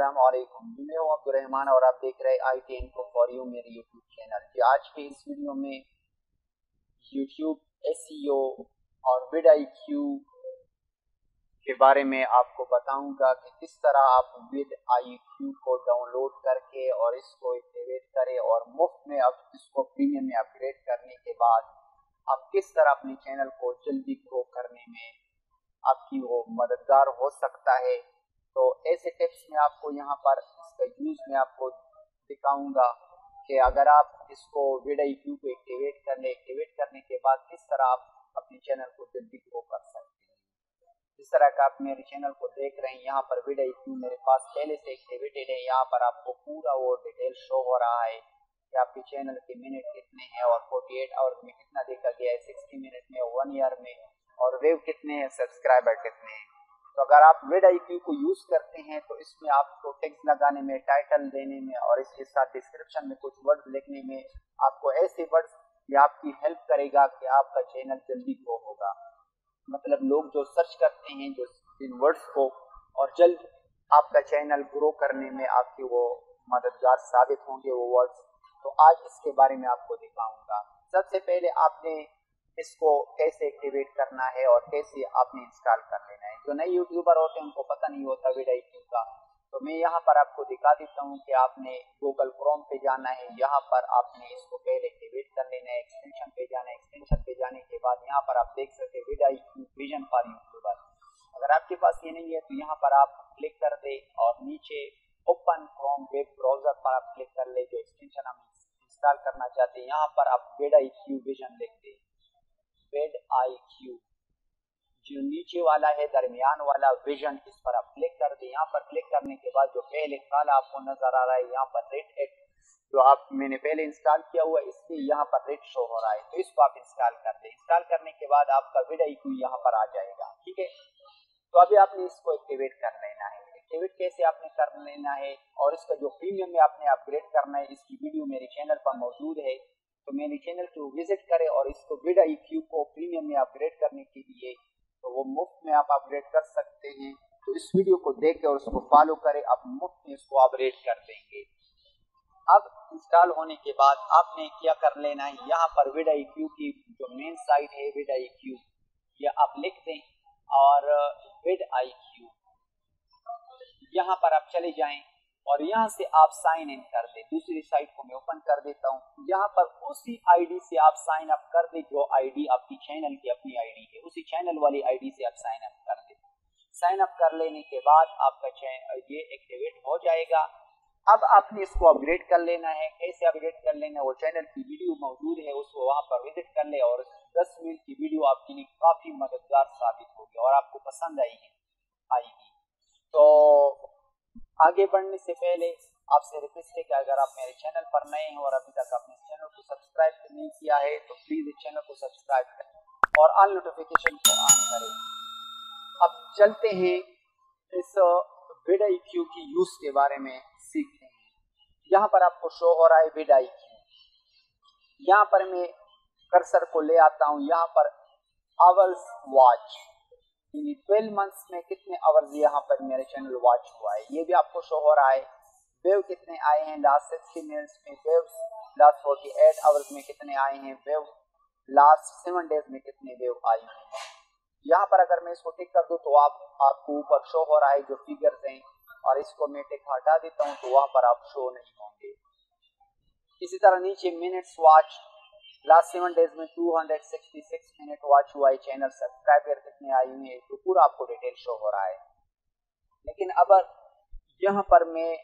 अस्सलाम वालेकुम। मैं हूं अब्दुर्रहमान और आप देख रहे IT इन्फो फॉर यू मेरे यूट्यूब चैनल की। आज के इस वीडियो में यूट्यूब SEO और vidIQ के बारे में आपको बताऊंगा कि किस तरह आप vidIQ को डाउनलोड करके और इसको एक्टिवेट करें और मुफ्त में अब इसको प्रीमियम में अपग्रेड करने के बाद आप किस तरह अपने चैनल को जल्दी ग्रो करने में आपकी वो मददगार हो सकता है। तो ऐसे टिप्स में आपको यहाँ पर इसका यूज में आपको दिखाऊंगा कि अगर आप इसको vidIQ को एक्टिवेट करने के बाद किस तरह आप अपने चैनल को जल्दी ग्रो कर सकते हैं। जिस तरह का आप मेरे चैनल को देख रहे हैं, यहाँ पर vidIQ मेरे पास पहले से एक्टिवेटेड है। यहाँ पर आपको पूरा वो डिटेल शो हो रहा है कि आपके चैनल के मिनट कितने हैं और 48 आवर्स में कितना देखा गया है, 60 मिनट में, 1 ईयर में, और वेव कितने हैं, सब्सक्राइबर कितने हैं। तो अगर आप vidIQ को यूज करते हैं तो इसमें आपको टेक्स्ट लगाने में, टाइटल देने में और इसके साथ डिस्क्रिप्शन में कुछ वर्ड्स लिखने में आपको ऐसे वर्ड्स ये आपकी हेल्प करेगा कि आपका चैनल जल्दी ग्रो होगा। मतलब लोग जो सर्च करते हैं जो इन वर्ड्स को, और जल्द आपका चैनल ग्रो करने में आपकी वो मददगार साबित होंगे वो वर्ड्स। तो आज इसके बारे में आपको दिखाऊंगा। सबसे पहले आपने इसको कैसे एक्टिवेट करना है और कैसे आपने इंस्टॉल कर लेना है। जो नए यूट्यूबर होते हैं उनको पता नहीं होता vidIQ का, तो मैं यहाँ पर आपको दिखा देता हूँ कि आपने गूगल क्रोम पे जाना है। यहाँ पर आपने इसको पहले एक्टिवेट कर लेना है, एक्सटेंशन पे जाना है। एक्सटेंशन पे जाने के बाद यहाँ पर आप देख सकते हैं vidIQ विजन फॉर यूट्यूबर। अगर आपके पास ये नहीं है तो यहाँ पर आप क्लिक कर दे और नीचे ओपन क्रोम वेब ब्राउजर पर आप क्लिक कर ले जो एक्सटेंशन हम इंस्टॉल करना चाहते हैं। यहाँ पर आप vidIQ विजन लिख दे, vidIQ जो नीचे वाला है दरमियान वाला विजन, इस पर आप क्लिक कर दे। यहाँ पर क्लिक करने के बाद जो पहले काला आपको नजर आ रहा है यहाँ पर रेड एड जो आप मैंने पहले इंस्टॉल किया हुआ है इसलिए यहाँ पर रेड शो हो रहा है, तो इसको आप इंस्टॉल कर दे। इंस्टॉल करने के बाद आपका vidIQ यहाँ पर आ जाएगा। ठीक है, तो अभी आपने इसको एक्टिवेट कर लेना है। एक्टिवेट कैसे आपने कर लेना है और इसका जो प्रीमियम में आपने अपग्रेड करना है, इसकी वीडियो मेरे चैनल पर मौजूद है। तो मेरे चैनल को विजिट करें और इसको vidIQ को प्रीमियम में अपग्रेड करने के लिए तो वो मुफ्त में आप अपग्रेड कर सकते हैं। तो इस वीडियो को देख के और उसको फॉलो करें, आप मुफ्त में इसको अपग्रेड कर देंगे। अब इंस्टॉल होने के बाद आपने क्या कर लेना है, यहाँ पर vidIQ की जो मेन साइट है vidIQ, ये आप लिख दें और vidIQ यहाँ पर आप चले जाएं और यहाँ से आप साइन इन कर दे। दूसरी साइट को मैं ओपन कर देता हूँ। यहाँ पर उसी आईडी से आप साइन अप कर दे जो आईडी आपकी चैनल की अपनी आईडी है, उसी चैनल वाली आईडी से आप साइन अप कर दे। साइन अप कर लेने के बाद आपका चैनल ये एक्टिवेट हो जाएगा। अब आपने इसको अपग्रेड कर लेना है। कैसे अपग्रेड कर लेना है, वो चैनल की वीडियो मौजूद है, उसको वहाँ पर विजिट कर ले और 10 मिनट की वीडियो आपके लिए काफी मददगार साबित होगी और आपको पसंद आएगी। तो आगे बढ़ने से पहले आपसे रिक्वेस्ट है कि अगर आप मेरे चैनल पर नए हैं और अभी तक आपने इस चैनल को सब्सक्राइब नहीं किया है तो प्लीज इस चैनल को सब्सक्राइब करें और ऑल नोटिफिकेशन को ऑन करें। अब चलते हैं इस vidIQ की यूज के बारे में सीखते हैं। यहाँ पर आपको शो हो रहा है vidIQ। यहाँ पर मैं कर्सर को ले आता हूँ। यहाँ पर आवर्स वॉच 12 मंथ्स में कितने आवर्स यहाँ पर मेरे चैनल वॉच हुआ है ये भी आपको शो हो रहा है। वेव कितने आए हैं लास्ट 60 मिनट्स में, वेव लास्ट 48 आवर्स में कितने आए हैं, वेव लास्ट 7 डेज में कितने वेव आए हैं। यहाँ पर अगर मैं इसको टिक कर दूं तो आपको ऊपर शो हो रहा है जो फिगर्स हैं, और इसको मैं टिक हटा देता हूँ तो वहां पर आप शो नहीं होंगे। इसी तरह नीचे मिनट्स वॉच लास्ट 7 डेज में 266 मिनट वॉच हुआ है, चैनल सब्सक्राइबर कितने आए हुए हैं, तो पूरा आपको डिटेल शो हो रहा है। लेकिन अब यहाँ पर मैं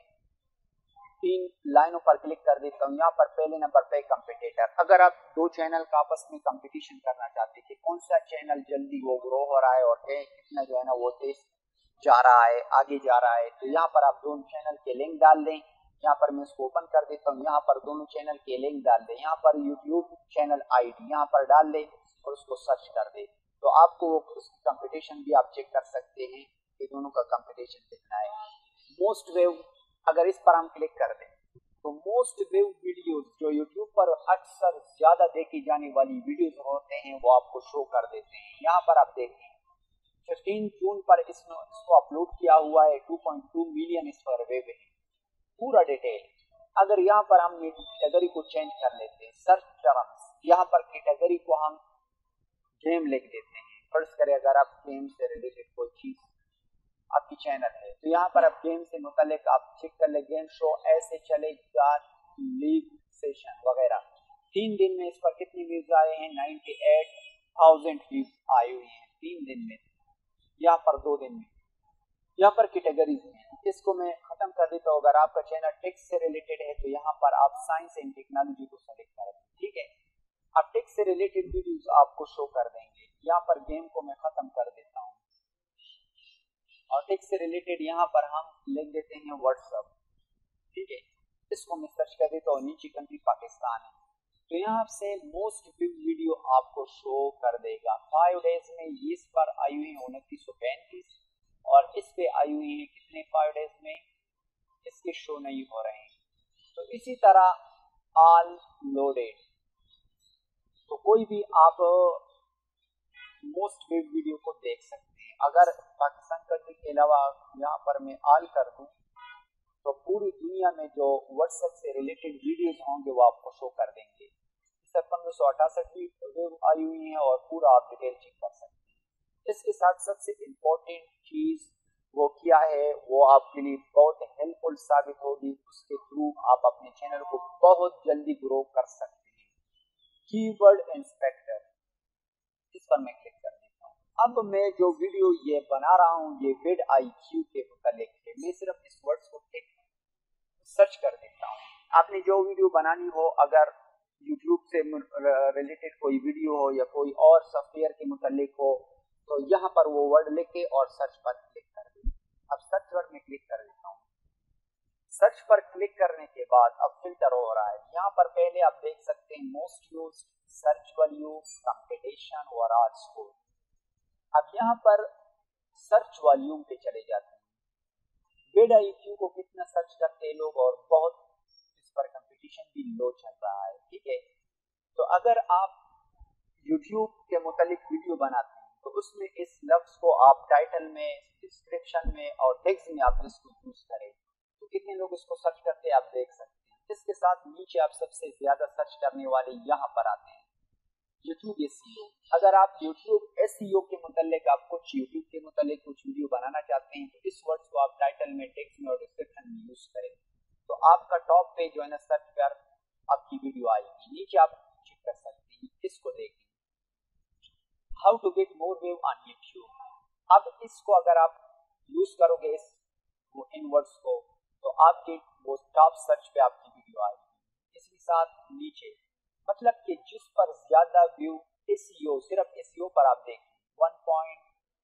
3 लाइनों पर क्लिक कर देता हूँ। यहाँ पर पहले नंबर पे कंपटीटर। अगर आप दो चैनल का आपस में कंपटीशन करना चाहते हैं कि कौन सा चैनल जल्दी वो ग्रो हो रहा है और कितना जो है ना वो तेज जा रहा है, आगे जा रहा है, तो यहाँ पर आप दोनों चैनल के लिंक डाल दें। यहाँ पर मैं इसको ओपन कर देता हूँ। यहाँ पर दोनों चैनल के लिंक डाल दें। यहाँ पर यूट्यूब चैनल आईडी यहाँ पर डाल दें और उसको सर्च कर दें, तो आपको उसकी कंपटीशन भी आप चेक कर सकते हैं कि दोनों का कंपटीशन कितना है। मोस्ट वेव अगर इस पर हम क्लिक कर दें तो मोस्ट वेव वीडियोस जो यूट्यूब पर अक्सर ज्यादा देखी जाने वाली वीडियोस होते हैं वो आपको शो कर देते हैं। यहाँ पर आप देखें 15 जून पर इसको अपलोड किया हुआ है। 2.2 मिलियन इस पर वेब है। पूरा डिटेल। अगर यहाँ पर हम कैटेगरी को चेंज कर लेते हैं, सर्च टर्म्स, यहाँ पर कैटेगरी को हम गेम लिख देते हैं। फर्ज करें अगर आप गेम से रिलेटेड कोई चीज आपकी चैनल है तो यहाँ पर आप गेम से मुतालिक आप चेक कर ले, गेम शो ऐसे चलेगा, लीग सेशन वगैरह। 3 दिन में इस पर कितने व्यूज आए हैं? 98,000 व्यूज आए हुए हैं 3 दिन में। यहाँ पर 2 दिन में। यहाँ पर कैटेगरीज हैं, इसको मैं खत्म कर देता हूँ। अगर आपका चैनल टेक से रिलेटेड है तो यहाँ पर आप साइंस एंड टेक्नोलॉजी को सेलेक्ट करें, ठीक है। अब टेक से रिलेटेड वीडियोस आपको शो कर देंगे। यहाँ पर गेम को मैं खत्म कर देता हूँ और टेक से रिलेटेड यहाँ पर हम लिख देते हैं व्हाट्सएप, ठीक है। इसको मैं सर्च कर देता हूँ। नीचे कंट्री पाकिस्तान है तो यहाँ से मोस्ट व्यू वीडियो आपको शो कर देगा। 5 डेज में इस पर आई हुई है 2935 और इस पे आई हुई है कितने 5 डेज में, इसके शो नहीं हो रहे हैं। तो इसी तरह ऑल लोडेड, तो कोई भी आप मोस्ट व्यू वीडियो को देख सकते हैं। अगर पाकिस्तान कंट्री के अलावा यहाँ पर मैं ऑल कर दूं तो पूरी दुनिया में जो व्हाट्सएप से रिलेटेड वीडियोस होंगे वो आपको शो कर देंगे। इस पर 1568 व्यू आई हुई है और पूरा आप डिटेल चेक कर सकते हैं। इसके साथ सबसे इम्पोर्टेंट चीज वो क्या है, वो आपके लिए बहुत हेल्पफुल साबित होगी। उसके थ्रू आप अपने चैनल को बहुत जल्दी ग्रो कर सकते हैं। कीवर्ड इंस्पेक्टर, इस पर मैं क्लिक कर देता हूँ। अब मैं जो वीडियो ये बना रहा हूँ ये vidIQ के मुतालिक है। मैं सिर्फ इस वर्ड्स को सर्च कर देता हूँ। आपने जो वीडियो बनानी हो, अगर YouTube से रिलेटेड कोई वीडियो हो या कोई और सॉफ्टवेयर के मुतालिक हो तो यहाँ पर वो वर्ड लिखे और सर्च पर क्लिक कर दें। अब सर्च वर्ड में क्लिक कर देता हूँ। सर्च पर क्लिक करने के बाद अब फिल्टर हो रहा है। यहाँ पर पहले आप देख सकते हैं most used, search value, competition, overall score. अब यहाँ पर सर्च वॉल्यूम पे चले जाते हैं। vidIQ को कितना सर्च करते हैं लोग और बहुत इस पर कंपटीशन भी लो चल रहा है, ठीक है। तो अगर आप YouTube के मुतालिक वीडियो बनाते हैं तो उसमें इस लफ्ज को आप टाइटल में, डिस्क्रिप्शन में और टेक्स्ट में आप इसको यूज करें तो कितने लोग इसको सर्च करते हैं आप देख सकते हैं। इसके साथ नीचे आप सबसे ज्यादा सर्च करने वाले यहाँ पर आते हैं YouTube SEO। अगर आप YouTube SEO के मुतालिक आप कुछ YouTube के मुतालिक कुछ वीडियो बनाना चाहते हैं तो इस वर्ड्स को आप टाइटल में, टेक्स्ट में और डिस्क्रिप्शन में यूज करें तो आपका टॉप पे जो है ना सर्च कर आपकी वीडियो आएगी। नीचे आप चेक कर सकते हैं, इसको देखें, how to get more view on YouTube। अब इसको अगर आप यूज करोगे इन वर्ड्स को तो आपके वो टॉप सर्च पे आपकी वीडियो आएगी। इसके साथ नीचे मतलब कि जिस पर ज्यादा व्यू SEO, सिर्फ SEO पर आप देखें 1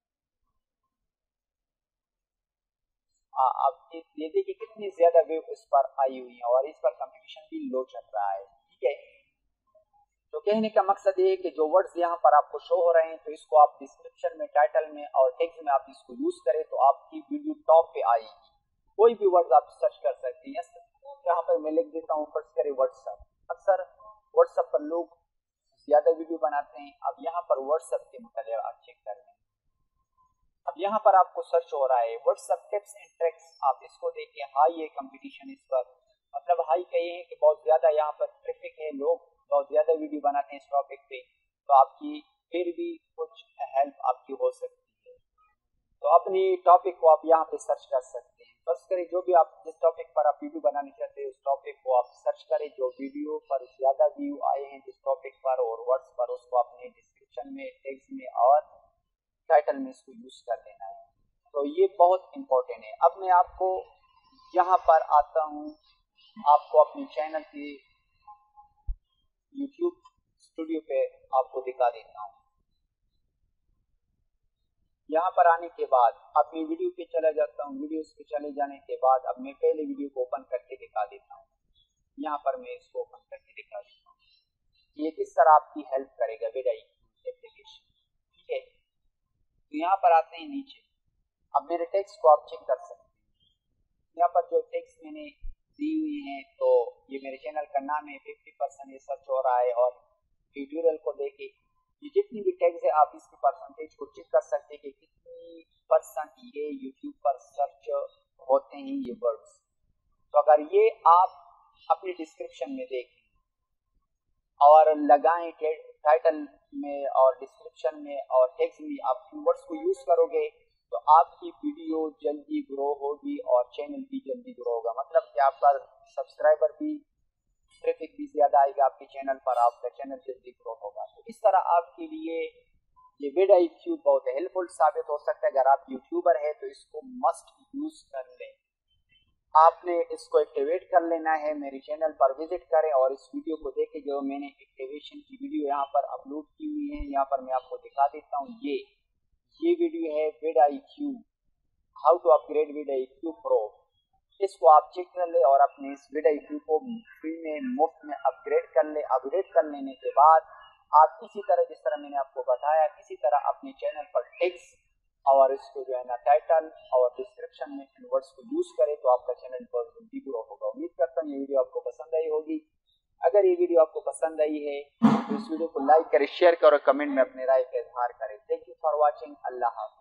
आप ये देखिए कितनी ज्यादा व्यू इस पर आई हुई है और इस पर कंपटीशन भी लो चल रहा है, ठीक है। तो कहने का मकसद ये है कि जो वर्ड्स यहाँ पर आपको शो हो रहे हैं तो इसको आप डिस्क्रिप्शन में, टाइटल में और टेक्स्ट में आप इसको यूज करें तो आपकी वीडियो टॉप पे आएगी। कोई भी वर्ड आप सर्च कर सकते हैं। यहाँ पर मैं लिख देता हूँ, फर्स्ट करें व्हाट्सएप। अक्सर व्हाट्सएप पर लोग ज्यादा वीडियो बनाते हैं। अब यहाँ पर व्हाट्सएप के मुताबिक आप चेक कर लें। अब यहाँ पर आपको सर्च हो रहा है व्हाट्सएप टिप्स एंड ट्रिक्स, आप इसको देखिए, हाई है कंपटीशन इस पर। मतलब हाई कहिए है कि बहुत ज्यादा यहाँ पर ट्रैफिक है, लोग बहुत ज्यादा वीडियो बनाते हैं इस टॉपिक पे, तो आपकी फिर भी कुछ हेल्प आपकी हो सकती है। तो अपनी टॉपिक को आप यहाँ पे सर्च कर सकते हैं। बस करें जो भी आप जिस टॉपिक पर आप वीडियो बनाना चाहते हैं उस टॉपिक को आप सर्च करें। जो वीडियो पर ज्यादा व्यू आए हैं जिस टॉपिक पर और वर्ड्स पर, उसको अपने डिस्क्रिप्शन में, टेक्स्ट में और टाइटल में इसको यूज कर देना है। तो ये बहुत इंपॉर्टेंट है। अब मैं आपको यहाँ पर आता हूँ, आपको अपने चैनल के YouTube स्टूडियो पे आपको दिखा देता हूँ। यहाँ पर आने के बाद अब मैं वीडियो पे चला जाता हूँ। वीडियोस पे चले जाने के बाद अब मैं पहले वीडियो को ओपन करके दिखा देता हूँ। यहाँ पर मैं इसको ओपन करके दिखा देता हूँ ये किस तरह आपकी हेल्प करेगा vidIQ एप्लीकेशन, ठीक है। तो यहाँ पर आते हैं नीचे। अब मेरे टेक्स्ट को आप चेक कर सकते हैं। यहाँ पर जो टेक्स्ट मैंने दी हुई है तो ये मेरे चैनल का नाम है। 50% ये सर्च हो रहा है और ट्यूटोरियल को देखे ये जितनी भी टैग्स है आप इसके परसेंटेज को चेक कर सकते हैं कि कितनी परसेंट ये यूट्यूब पर सर्च होते हैं ये वर्ड्स। तो अगर ये आप अपने डिस्क्रिप्शन में देखें और लगाएं टाइटल में और डिस्क्रिप्शन में और टेक्स्ट में आप कीवर्ड्स को यूज करोगे तो आपकी वीडियो जल्दी ग्रो होगी और चैनल भी जल्दी ग्रो होगा। मतलब कि आपका सब्सक्राइबर भी, ट्रैफिक भी ज्यादा आएगा आपके चैनल पर, आपका चैनल जल्दी ग्रो होगा। तो इस तरह आपके लिए ये vidIQ बहुत हेल्पफुल साबित हो सकता है। अगर आप यूट्यूबर है तो इसको मस्ट यूज कर लें। आपने इसको एक्टिवेट कर लेना है। मेरे चैनल पर विजिट करें और इस वीडियो को देखें जो मैंने एक्टिवेशन की वीडियो यहाँ पर अपलोड की हुई है। यहाँ पर मैं आपको दिखा देता हूँ, ये वीडियो है vidIQ, how to upgrade vidIQ pro. इसको आप चेक कर ले और अपने इस vidIQ को फ्री में मुफ्त में अपग्रेड कर ले। अपग्रेड कर लेने के बाद आप इसी तरह, जिस तरह मैंने आपको बताया, इसी तरह अपने चैनल पर टेक्स्ट और इसको जो है ना टाइटल और डिस्क्रिप्शन में इन वर्ड्स को यूज करें तो आपका चैनल बहुत जल्दी ग्रो होगा। उम्मीद करता हूँ ये वीडियो आपको पसंद आई होगी। अगर ये वीडियो आपको पसंद आई है तो इस वीडियो को लाइक करें, शेयर करें और कमेंट में अपने राय का इजहार करें। Thank you for watching. अल्लाह हाफ़िज़।